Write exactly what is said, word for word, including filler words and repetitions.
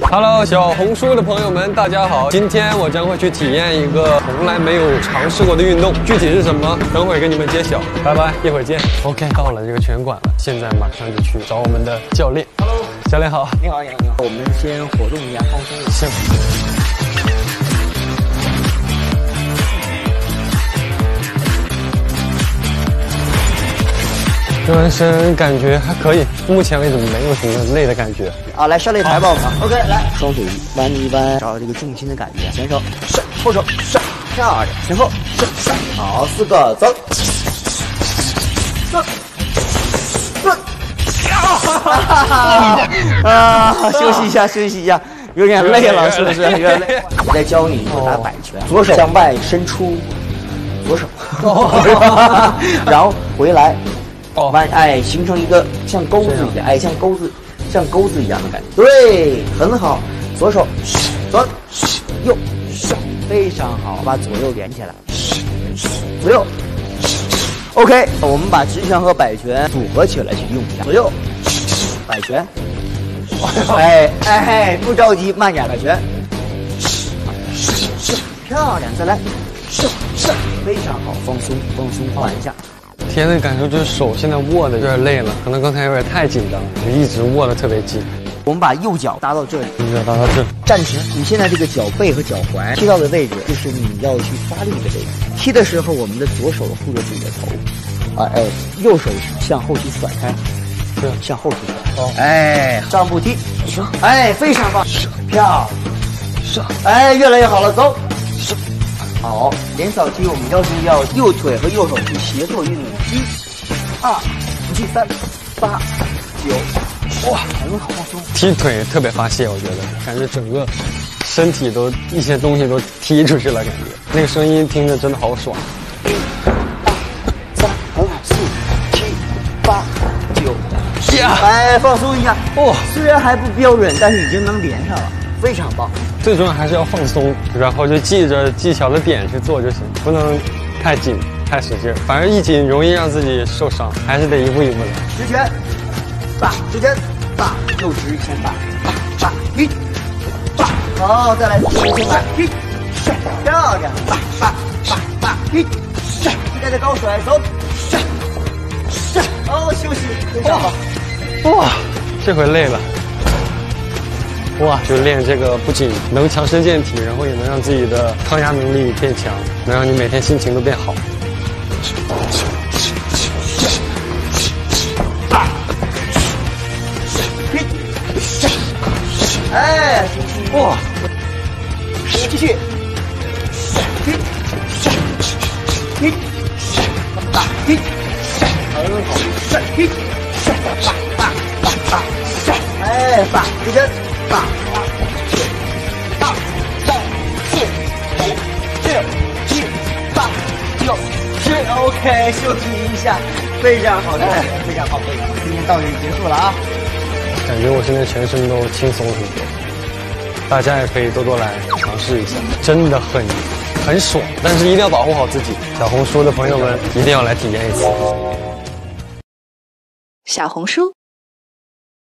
Hello， 小红书的朋友们，大家好！今天我将会去体验一个从来没有尝试过的运动，具体是什么，等会儿给你们揭晓。拜拜，一会儿见。OK， 到了这个拳馆了，现在马上就去找我们的教练。Hello， 教练好。 你好，你好，你好。我们先活动一下，放松一下。 这完身感觉还可以，目前为止没有什么累的感觉。 啊，来上擂台吧，我们。OK， 来，双手弯一弯，找这个重心的感觉。前手上，后手上，漂亮，前后上上，好，四个走。走，走。啊，休息一下，休息一下，有点累了，是不是？有点累。我再教你打摆拳，左手向外伸出，左手，然后回来。弯，哎，形成一个像钩子一样，哎，像钩子，像钩子一样的感觉。对，很好。左手，左，右，上，非常好，把左右连起来。左右 ，OK， 我们把直拳和摆拳组合起来去用一下。左右，摆拳，哎哎，不着急，慢点摆拳。漂亮，再来，上上，非常好，放松放松，缓一下。 天呐，感受就是手现在握的有点累了，可能刚才有点太紧张了，就一直握的特别紧。 我们把右脚搭到这里， 右脚搭到这， 站拳。你现在这个脚背和脚踝踢到的位置，就是你要去发力的位置。踢的时候，我们的左手护着自己的头，啊哎，右手向后去甩开， 是向后去甩。哦，哎，上步踢，哎，非常棒，漂亮，上，哎，越来越好了，走。好，连扫踢我们要求要右腿和右手去协作运动，一、二、五、七、三、八、九，哇，很好，放松。 踢腿特别发泄，我觉得，感觉整个身体都一些东西都踢出去了，感觉那个声音听着真的好爽。 一、二、三、五、四、七、八、九，哎，放松一下。哦，虽然还不标准，但是已经能连上了。非常棒， 最重要还是要放松，然后就记着技巧的点去做就行，不能太紧太使劲，反正一紧容易让自己受伤，还是得一步一步来。 直拳，打直拳，打右直前打，打一，打好，再来直前来一，漂亮，打打打打一，现在的高甩走，哦，休息，非常好， 哇，这回累了。哇，就练这个不仅能强身健体，然后也能让自己的抗压能力变强，能让你每天心情都变好。 哎，哇，继续，踢，踢，打，踢，很好，踢，打打打打，哎，打，直接。八、九、二、三、四、五、六、七、八、九、十 ，OK， 休息一下，非常好的，非常好，非常好，今天到这里结束了啊！ 感觉我现在全身都轻松很多，大家也可以多多来尝试一下，真的很很爽，但是一定要保护好自己。小红书的朋友们一定要来体验一次。 小红书。